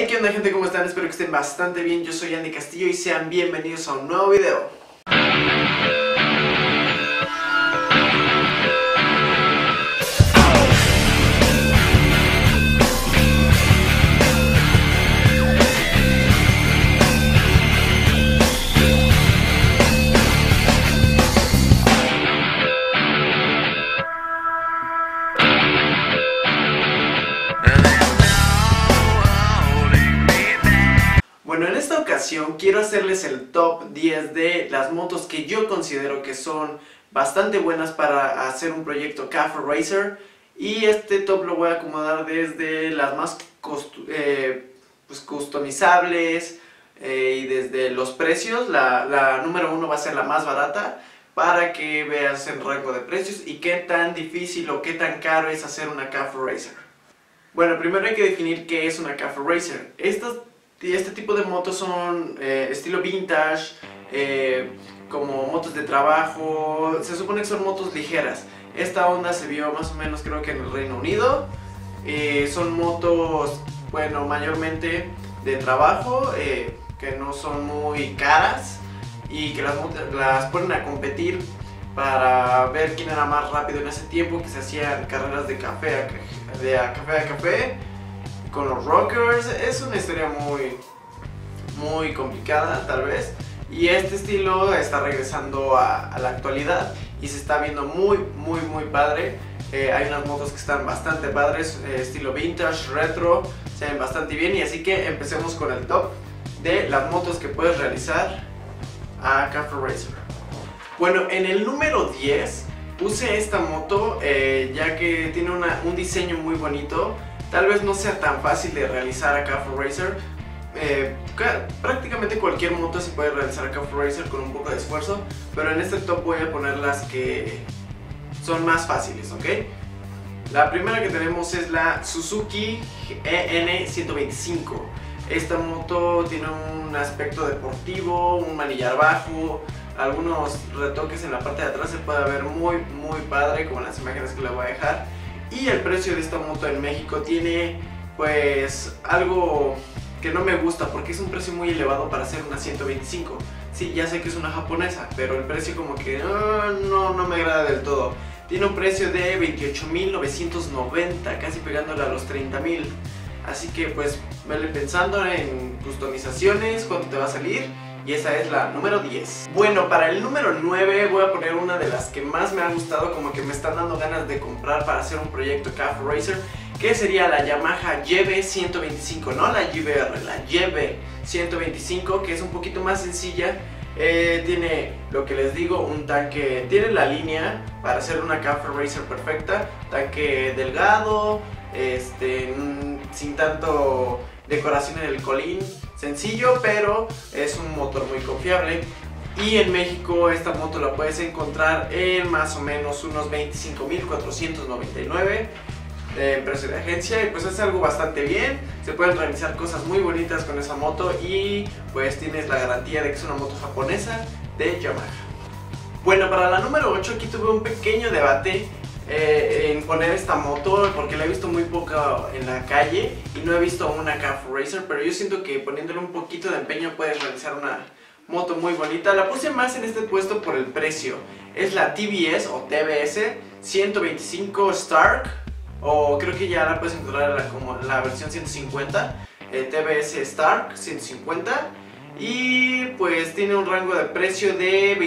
Hey, ¿qué onda, gente? ¿Cómo están? Espero que estén bastante bien. Yo soy Andy Castillo y sean bienvenidos a un nuevo video. Bueno, en esta ocasión quiero hacerles el top 10 de las motos que yo considero que son bastante buenas para hacer un proyecto Cafe Racer. Y este top lo voy a acomodar desde las más customizables y desde los precios. La número 1 va a ser la más barata, para que veas el rango de precios y qué tan difícil o qué tan caro es hacer una Cafe Racer. Bueno, primero hay que definir qué es una Cafe Racer. Este tipo de motos son estilo vintage, como motos de trabajo. Se supone que son motos ligeras. Esta onda se vio más o menos, creo que en el Reino Unido. Son motos, bueno, mayormente de trabajo, que no son muy caras y que las ponen a competir para ver quién era más rápido en ese tiempo, que se hacían carreras de café a café con los rockers. Es una historia muy complicada, tal vez, y este estilo está regresando a la actualidad y se está viendo muy padre. Hay unas motos que están bastante padres, estilo vintage, retro, se ven bastante bien. Y así que empecemos con el top de las motos que puedes realizar a Cafe Racer. Bueno, en el número 10 puse esta moto, ya que tiene un diseño muy bonito. Tal vez no sea tan fácil de realizar a Cafe Racer. Prácticamente cualquier moto se puede realizar a Cafe Racer con un poco de esfuerzo, pero en este top voy a poner las que son más fáciles, ¿ok? La primera que tenemos es la Suzuki EN125. Esta moto tiene un aspecto deportivo, un manillar bajo, algunos retoques en la parte de atrás. Se puede ver muy padre, como en las imágenes que les voy a dejar. Y el precio de esta moto en México tiene pues algo que no me gusta, porque es un precio muy elevado para hacer una 125. Sí, ya sé que es una japonesa, pero el precio como que no me agrada del todo. Tiene un precio de 28.990, casi pegándole a los 30.000. Así que pues vele pensando en customizaciones, cuánto te va a salir. Y esa es la número 10. Bueno, para el número 9 voy a poner una de las que más me ha gustado, como que me están dando ganas de comprar para hacer un proyecto Cafe Racer, que sería la Yamaha YB125, no la YBR, la YB125, que es un poquito más sencilla. Tiene, lo que les digo, un tanque, tiene la línea para hacer una Cafe Racer perfecta, tanque delgado, sin tanto decoración en el colín, sencillo, pero es un motor muy confiable. Y en México esta moto la puedes encontrar en más o menos unos 25.499 en precio de agencia, y pues es algo bastante bien. Se pueden realizar cosas muy bonitas con esa moto y pues tienes la garantía de que es una moto japonesa de Yamaha. Bueno, para la número 8 aquí tuve un pequeño debate en poner esta moto, porque la he visto muy poco en la calle y no he visto una Cafe Racer, pero yo siento que poniéndole un poquito de empeño puedes realizar una moto muy bonita. La puse más en este puesto por el precio. Es la TBS o TBS 125 Stark, o creo que ya la puedes encontrar como la versión 150, TBS Stark 150. Y pues tiene un rango de precio de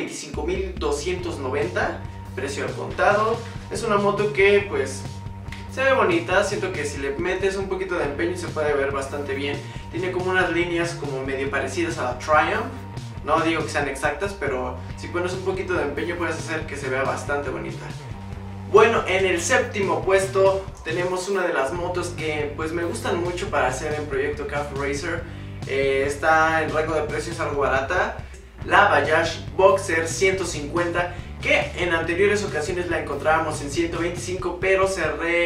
25.290, precio al contado. Es una moto que pues se ve bonita. Siento que si le metes un poquito de empeño se puede ver bastante bien. Tiene como unas líneas como medio parecidas a la Triumph. No digo que sean exactas, pero si pones un poquito de empeño puedes hacer que se vea bastante bonita. Bueno, en el séptimo puesto tenemos una de las motos que pues me gustan mucho para hacer en proyecto Cafe Racer. Está en rango de precios algo barata. La Bajaj Boxer 150, que en anteriores ocasiones la encontrábamos en 125, pero se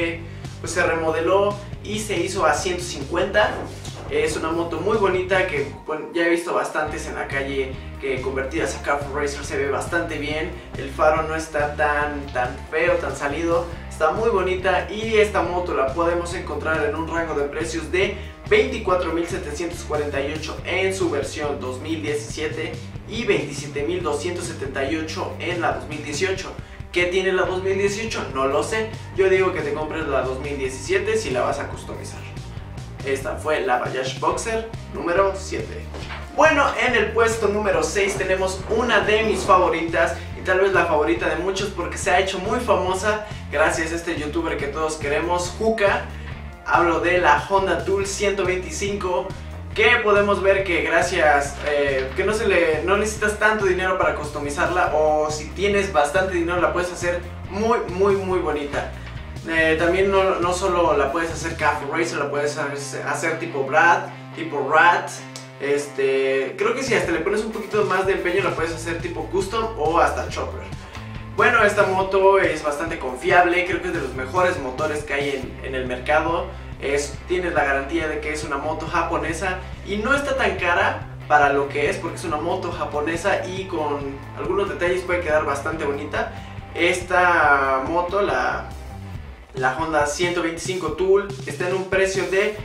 remodeló y se hizo a 150. Es una moto muy bonita que ya he visto bastantes en la calle que convertidas a Cafe Racer. Se ve bastante bien, el faro no está tan feo, tan salido, está muy bonita. Y esta moto la podemos encontrar en un rango de precios de 24.748 en su versión 2017 y 27.278 en la 2018. ¿Qué tiene la 2018? No lo sé. Yo digo que te compres la 2017 si la vas a customizar. Esta fue la Bayash Boxer número 7. Bueno, en el puesto número 6 tenemos una de mis favoritas y tal vez la favorita de muchos porque se ha hecho muy famosa gracias a este youtuber que todos queremos, Juca. Hablo de la Honda Tool 125, que podemos ver que gracias, que no necesitas tanto dinero para customizarla, o si tienes bastante dinero la puedes hacer muy bonita. También no solo la puedes hacer Cafe Racer, la puedes hacer tipo Brad, tipo Rat. Creo que si hasta le pones un poquito más de empeño la puedes hacer tipo Custom o hasta Chopper. Bueno, esta moto es bastante confiable, creo que es de los mejores motores que hay en el mercado. Tienes la garantía de que es una moto japonesa y no está tan cara para lo que es, porque es una moto japonesa y con algunos detalles puede quedar bastante bonita. Esta moto, la Honda 125 Tool, está en un precio de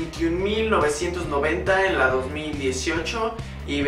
21.990 en la 2018 y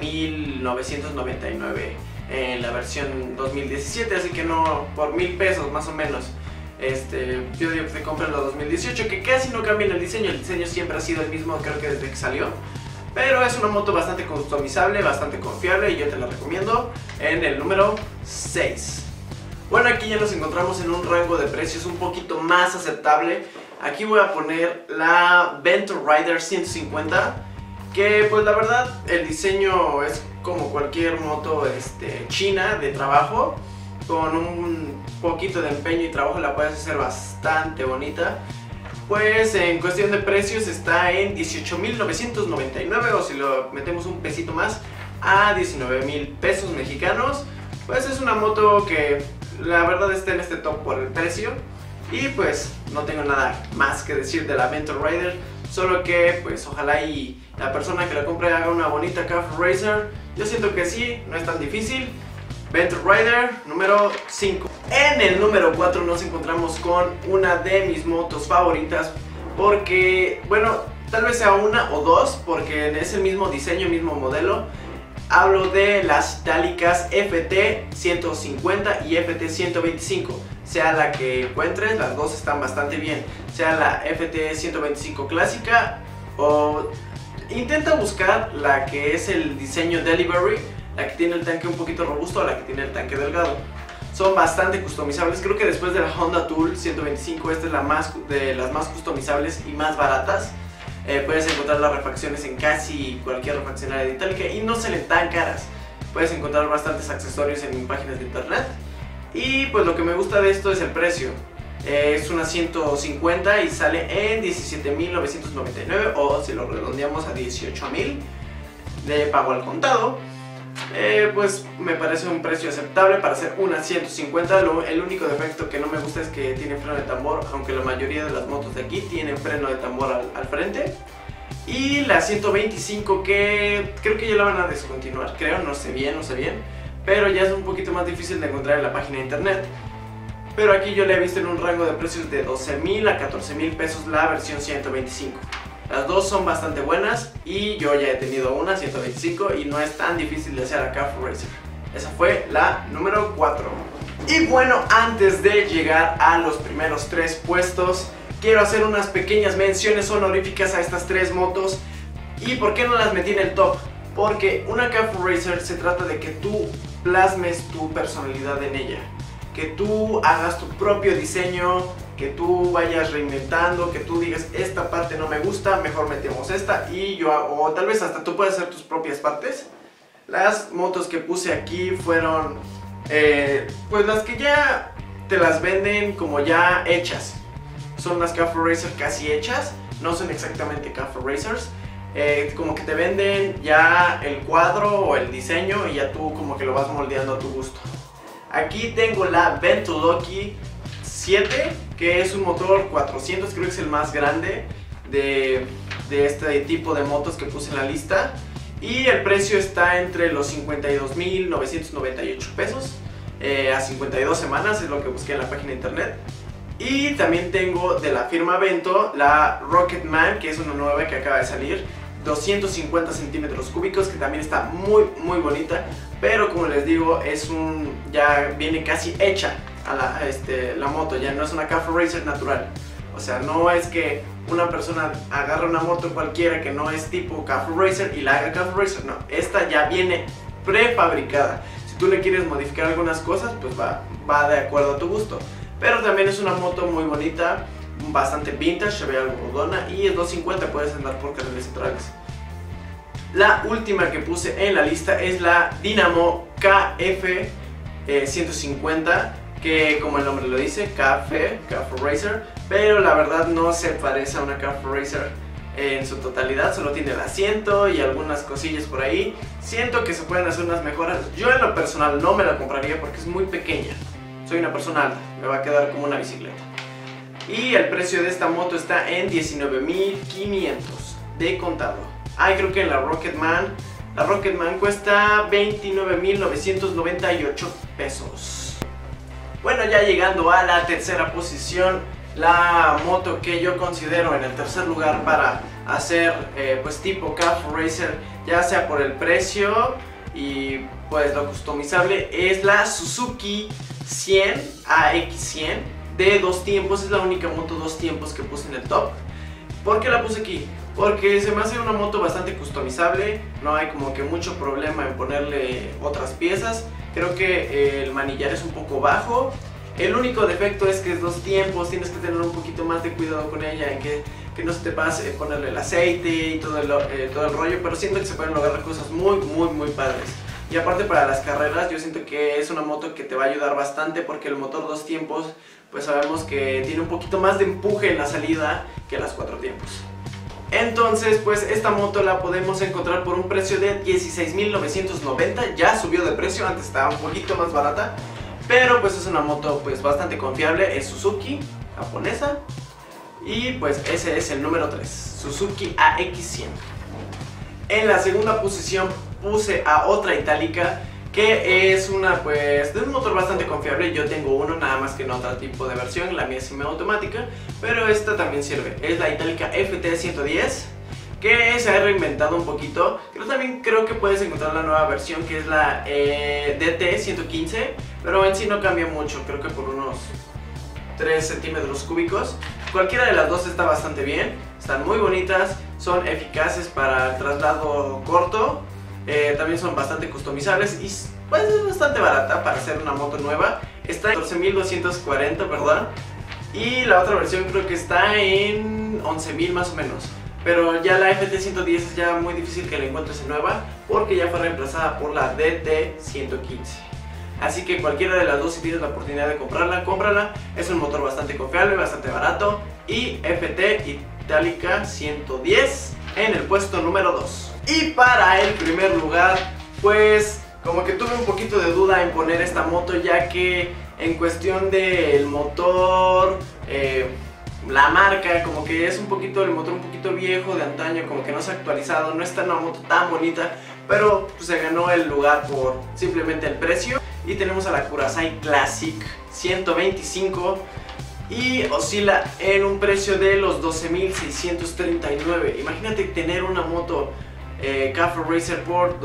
20.999 en la versión 2017, así que no, por 1,000 pesos más o menos. Yo digo que te compres la 2018, que casi no cambia en el diseño siempre ha sido el mismo, creo que desde que salió. Pero es una moto bastante customizable, bastante confiable y yo te la recomiendo en el número 6. Bueno, aquí ya nos encontramos en un rango de precios un poquito más aceptable. Aquí voy a poner la Venture Rider 150, que pues la verdad el diseño es como cualquier moto china de trabajo. Con un poquito de empeño y trabajo la puedes hacer bastante bonita. Pues en cuestión de precios está en 18.999, o si lo metemos un pesito más, a 19,000 pesos mexicanos. Pues es una moto que la verdad está en este top por el precio. Y pues no tengo nada más que decir de la Venture Rider, solo que pues ojalá y la persona que la compre haga una bonita Cafe Racer. Yo siento que sí, no es tan difícil. Venture Rider número 5. En el número 4 nos encontramos con una de mis motos favoritas, porque, bueno, tal vez sea una o dos, porque es el mismo diseño, mismo modelo. Hablo de las itálicas FT150 y FT125. Sea la que encuentres, las dos están bastante bien. Sea la FT125 clásica o intenta buscar la que es el diseño Delivery, la que tiene el tanque un poquito robusto o la que tiene el tanque delgado. Son bastante customizables. Creo que después de la Honda Tool 125 esta es de las más customizables y más baratas. Puedes encontrar las refacciones en casi cualquier refaccionaria de Itálica y no salen tan caras. Puedes encontrar bastantes accesorios en páginas de internet. Y pues lo que me gusta de esto es el precio. Es una 150 y sale en 17.999, o si lo redondeamos a 18,000 de pago al contado. Pues me parece un precio aceptable para hacer una 150. El único defecto que no me gusta es que tiene freno de tambor, aunque la mayoría de las motos de aquí tienen freno de tambor al frente. Y la 125, que creo que ya la van a descontinuar, creo, no sé bien, pero ya es un poquito más difícil de encontrar en la página de internet. Pero aquí yo la he visto en un rango de precios de 12,000 a 14,000 pesos la versión 125. Las dos son bastante buenas y yo ya he tenido una 125 y no es tan difícil de hacer a Cafe Racer. Esa fue la número 4. Y bueno, antes de llegar a los primeros 3 puestos, quiero hacer unas pequeñas menciones honoríficas a estas 3 motos. ¿Y por qué no las metí en el top? Porque una Cafe Racer se trata de que tú plasmes tu personalidad en ella, que tú hagas tu propio diseño, que tú vayas reinventando, que tú digas esta parte no me gusta, mejor metemos esta o tal vez hasta tú puedas hacer tus propias partes. Las motos que puse aquí fueron pues las que ya te las venden como ya hechas. Son las Cafe Racer casi hechas, no son exactamente Cafe Racers. Como que te venden ya el cuadro o el diseño y ya tú como que lo vas moldeando a tu gusto. Aquí tengo la Ventoloki 7, que es un motor 400, creo que es el más grande de este tipo de motos que puse en la lista. Y el precio está entre los 52.998 pesos a 52 semanas, es lo que busqué en la página de internet. Y también tengo de la firma Vento la Rocketman, que es una nueva que acaba de salir, 250 centímetros cúbicos, que también está muy bonita, pero como les digo, ya viene casi hecha a la moto, ya no es una Cafe Racer natural. O sea, no es que una persona agarre una moto cualquiera que no es tipo Cafe Racer y la haga Cafe Racer, no, esta ya viene prefabricada. Si tú le quieres modificar algunas cosas, pues va de acuerdo a tu gusto. Pero también es una moto muy bonita, bastante vintage, se ve algo rodona y es 250, puedes andar por carriles centrales. La última que puse en la lista es la Dynamo KF 150, que como el nombre lo dice, Cafe Racer, pero la verdad no se parece a una Cafe Racer en su totalidad, solo tiene el asiento y algunas cosillas por ahí. Siento que se pueden hacer unas mejoras. Yo en lo personal no me la compraría porque es muy pequeña. Soy una persona alta, me va a quedar como una bicicleta. Y el precio de esta moto está en 19.500 de contado. Creo que en la Rocketman cuesta 29.998 pesos. Bueno, ya llegando a la tercera posición, la moto que yo considero en el tercer lugar para hacer pues tipo Cafe Racer, ya sea por el precio y pues lo customizable, es la Suzuki 100 AX100 de 2 tiempos. Es la única moto 2 tiempos que puse en el top. ¿Por qué la puse aquí? Porque se me hace una moto bastante customizable, no hay como que mucho problema en ponerle otras piezas. Creo que el manillar es un poco bajo. El único defecto es que es 2 tiempos, tienes que tener un poquito más de cuidado con ella, en que no se te pase ponerle el aceite y todo el rollo, pero siento que se pueden lograr cosas muy padres. Y aparte para las carreras yo siento que es una moto que te va a ayudar bastante, porque el motor 2 tiempos pues sabemos que tiene un poquito más de empuje en la salida que las 4 tiempos. Entonces pues esta moto la podemos encontrar por un precio de 16.990, ya subió de precio, antes estaba un poquito más barata, pero pues es una moto pues bastante confiable, es Suzuki, japonesa, y pues ese es el número 3, Suzuki AX100. En la segunda posición puse a otra itálica, que es una pues de un motor bastante confiable. Yo tengo uno, nada más que en otro tipo de versión, la mía es semiautomática, pero esta también sirve. Es la Itálica FT110, que se ha reinventado un poquito. También creo que puedes encontrar la nueva versión, que es la DT115, pero en sí no cambia mucho, creo que por unos 3 centímetros cúbicos. Cualquiera de las dos está bastante bien, están muy bonitas, son eficaces para el traslado corto. También son bastante customizables y pues es bastante barata para ser una moto nueva. Está en 14.240, perdón. Y la otra versión creo que está en 11.000 más o menos. Pero ya la FT110 es ya muy difícil que la encuentres en nueva, porque ya fue reemplazada por la DT115. Así que cualquiera de las dos, si tienes la oportunidad de comprarla, cómprala. Es un motor bastante confiable, bastante barato. Y FT Itálica 110 en el puesto número 2. Y para el primer lugar, pues como que tuve un poquito de duda en poner esta moto, ya que en cuestión del motor, la marca, como que es un poquito el motor un poquito viejo, de antaño, como que no se ha actualizado, no está una moto tan bonita, pero pues, se ganó el lugar por simplemente el precio. Y tenemos a la Kurazai Classic 125 y oscila en un precio de los 12.639. Imagínate tener una moto Cafe Racer por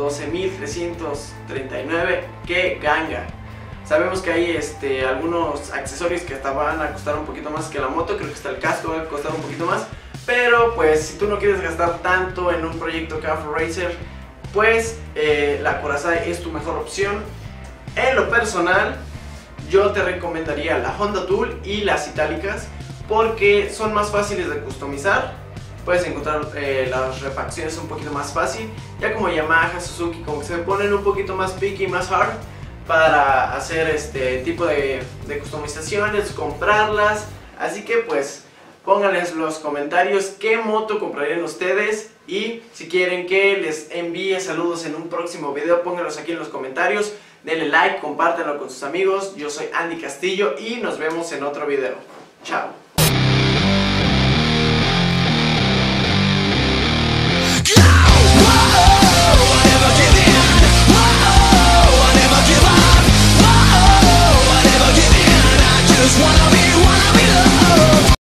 12.339, ¡qué ganga! Sabemos que hay algunos accesorios que hasta van a costar un poquito más que la moto, creo que hasta el casco va a costar un poquito más, pero pues si tú no quieres gastar tanto en un proyecto Cafe Racer, pues la Kurazai es tu mejor opción. En lo personal, yo te recomendaría la Honda Tool y las itálicas, porque son más fáciles de customizar. Puedes encontrar las refacciones un poquito más fácil, ya como Yamaha, Suzuki, como que se ponen un poquito más picky, más hard para hacer este tipo de customizaciones, comprarlas. Así que pues pónganles los comentarios qué moto comprarían ustedes, y si quieren que les envíe saludos en un próximo video, pónganlos aquí en los comentarios. Denle like, compártanlo con sus amigos. Yo soy Andy Castillo y nos vemos en otro video. Chao.